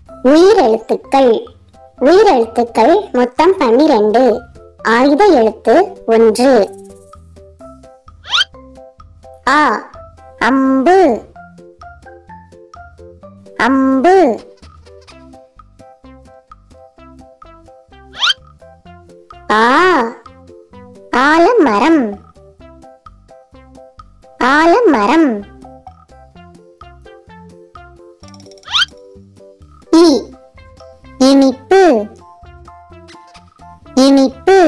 உயிரெழுத்துக்கள். உயிரெழுத்துக்கள் மொத்தம் 12. ஆயுத எழுத்து 1. ஆ அம்பு. அம்பு. ஆ ஆலமரம். ஆலமரம். இ இனிப்பு. இனிப்பு.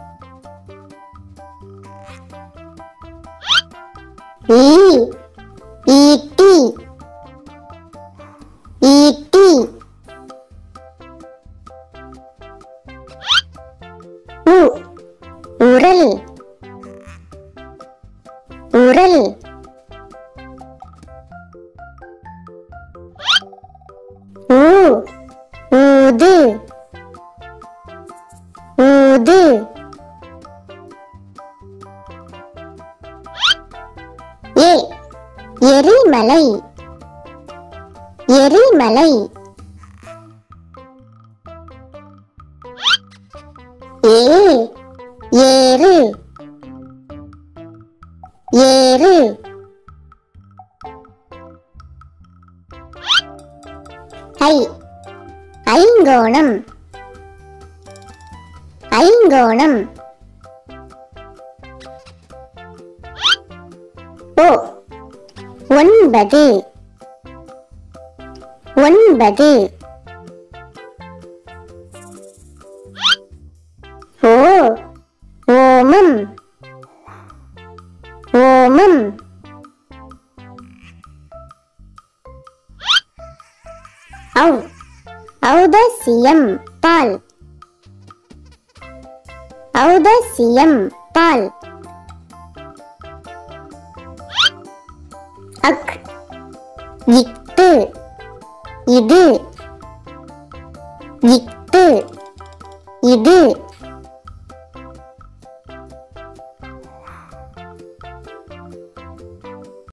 ஈ ஈட்டி. ஈட்டி. உ உரல். உரல். ஊ ஊது. ஊது. ஏ எரிமலை. எரிமலை. ஏ ஏறு. ஏறு. ஐ ஐங்கோணம். ஐங்கோணம். ஓ 9. 9. ஓ ஓமம். ஓமம். ஔ ஔதாசியம் பால். ஔதாசியம் பால். அக் இட்டு. இது. இட்டு. இது.